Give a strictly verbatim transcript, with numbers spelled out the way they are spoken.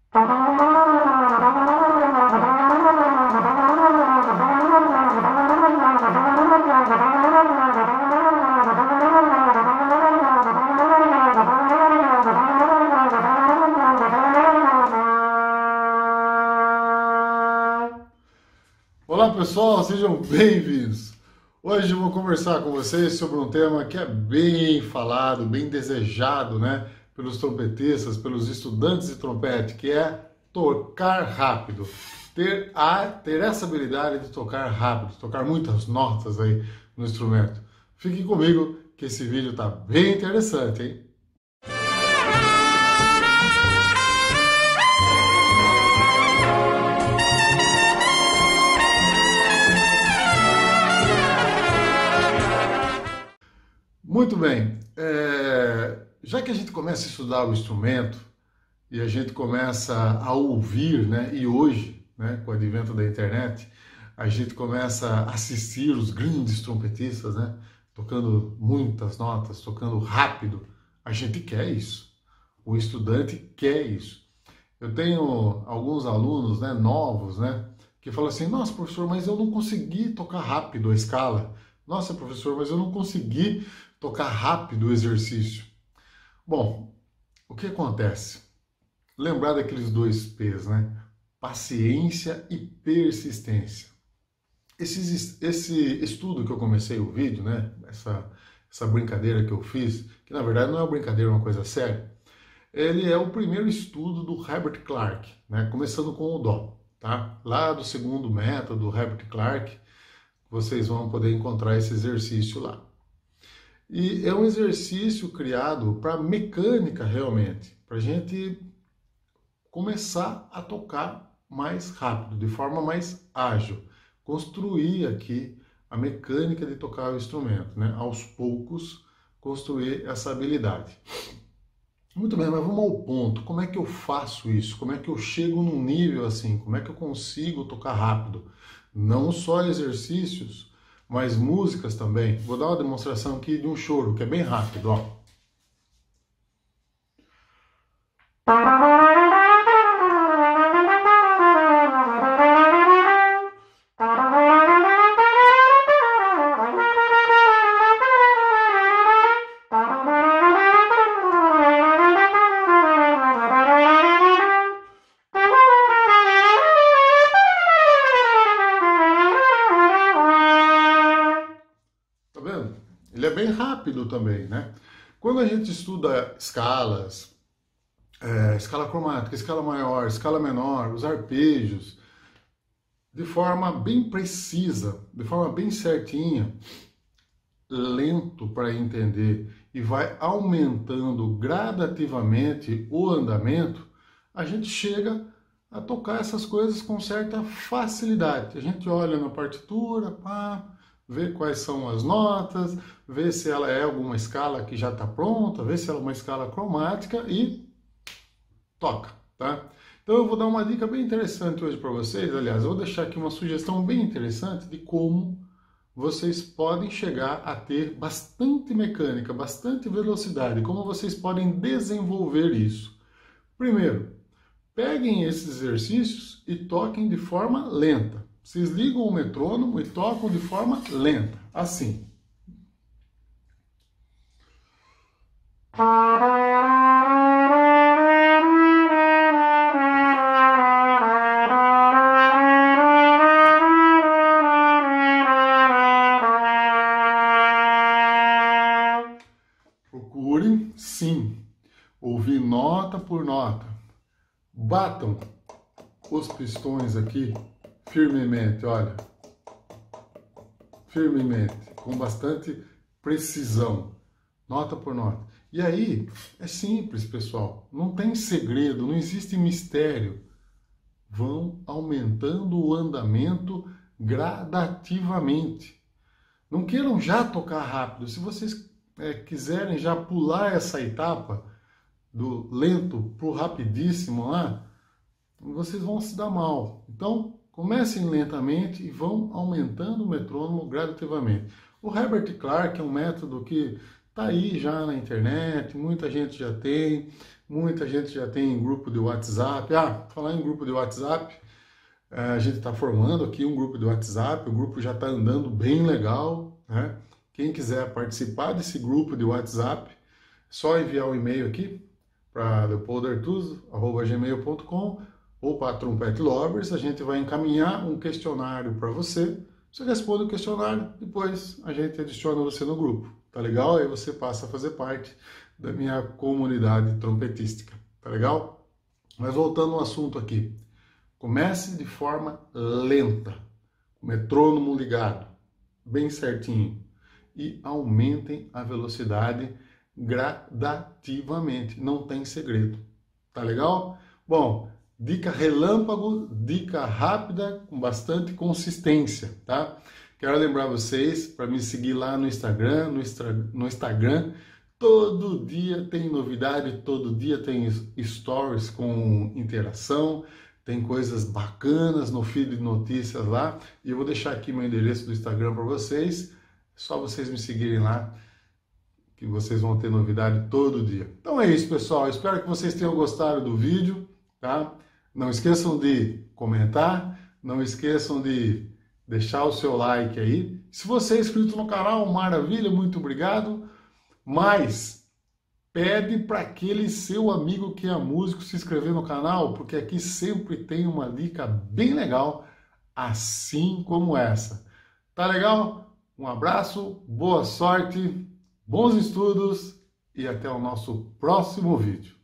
Olá pessoal, sejam bem-vindos! Hoje eu vou conversar com vocês sobre um tema que é bem falado, bem desejado, né, pelos trompetistas, pelos estudantes de trompete, que é tocar rápido. Ter, a, ter essa habilidade de tocar rápido, tocar muitas notas aí no instrumento. Fique comigo que esse vídeo tá bem interessante, hein? Muito bem, é, já que a gente começa a estudar o instrumento e a gente começa a ouvir, né, e hoje, né, com o advento da internet, a gente começa a assistir os grandes trompetistas, né, tocando muitas notas, tocando rápido, a gente quer isso, o estudante quer isso. Eu tenho alguns alunos, né, novos, né, que falam assim, nossa professor, mas eu não consegui tocar rápido a escala. Nossa professor, mas eu não consegui tocar rápido o exercício. Bom, o que acontece? Lembrar daqueles dois P's, né? Paciência e persistência. Esse, esse estudo que eu comecei o vídeo, né? Essa, essa brincadeira que eu fiz, que na verdade não é uma brincadeira, é uma coisa séria, ele é o primeiro estudo do Herbert Clark, né? Começando com o Dó, tá? Lá do segundo método do Herbert Clark, vocês vão poder encontrar esse exercício lá. E é um exercício criado para mecânica realmente, para a gente começar a tocar mais rápido, de forma mais ágil. Construir aqui a mecânica de tocar o instrumento, né? Aos poucos construir essa habilidade. Muito bem, mas vamos ao ponto. Como é que eu faço isso? Como é que eu chego num nível assim? Como é que eu consigo tocar rápido? Não só exercícios, mas músicas também. Vou dar uma demonstração aqui de um choro, que é bem rápido, ó. Ele é bem rápido também, né? Quando a gente estuda escalas, é, escala cromática, escala maior, escala menor, os arpejos, de forma bem precisa, de forma bem certinha, lento para entender e vai aumentando gradativamente o andamento, a gente chega a tocar essas coisas com certa facilidade. A gente olha na partitura, pá, vê quais são as notas, vê se ela é alguma escala que já está pronta, vê se ela é uma escala cromática e toca, tá? Então eu vou dar uma dica bem interessante hoje para vocês, aliás, eu vou deixar aqui uma sugestão bem interessante de como vocês podem chegar a ter bastante mecânica, bastante velocidade, como vocês podem desenvolver isso. Primeiro, peguem esses exercícios e toquem de forma lenta. Vocês ligam o metrônomo e tocam de forma lenta, assim. Procurem, sim, ouvir nota por nota. Batam os pistões aqui firmemente, olha, firmemente, com bastante precisão, nota por nota. E aí, é simples, pessoal, não tem segredo, não existe mistério. Vão aumentando o andamento gradativamente. Não queiram já tocar rápido. Se vocês é, quiserem já pular essa etapa do lento para o rapidíssimo lá, vocês vão se dar mal. Então, comecem lentamente e vão aumentando o metrônomo gradativamente. O Herbert Clark é um método que está aí já na internet, muita gente já tem, muita gente já tem grupo de WhatsApp. Ah, falar em grupo de WhatsApp, a gente está formando aqui um grupo de WhatsApp, o grupo já está andando bem legal, né? Quem quiser participar desse grupo de WhatsApp, só enviar um e-mail aqui para leopoldo artuso arroba gmail ponto com ou para Trompete Lovers. A gente vai encaminhar um questionário para você. Você responde o questionário, depois a gente adiciona você no grupo, tá legal? Aí você passa a fazer parte da minha comunidade trompetística, tá legal? Mas voltando ao assunto aqui, comece de forma lenta, o metrônomo ligado, bem certinho, e aumentem a velocidade gradativamente, não tem segredo, tá legal? Bom, dica relâmpago, dica rápida, com bastante consistência, tá? Quero lembrar vocês para me seguir lá no Instagram, no, extra, no Instagram, todo dia tem novidade, todo dia tem stories com interação, tem coisas bacanas no feed de notícias lá, e eu vou deixar aqui meu endereço do Instagram para vocês, só vocês me seguirem lá, que vocês vão ter novidade todo dia. Então é isso, pessoal, espero que vocês tenham gostado do vídeo, tá? Não esqueçam de comentar, não esqueçam de deixar o seu like aí. Se você é inscrito no canal, maravilha, muito obrigado. Mas pede para aquele seu amigo que é músico se inscrever no canal, porque aqui sempre tem uma dica bem legal, assim como essa. Tá legal? Um abraço, boa sorte, bons estudos e até o nosso próximo vídeo.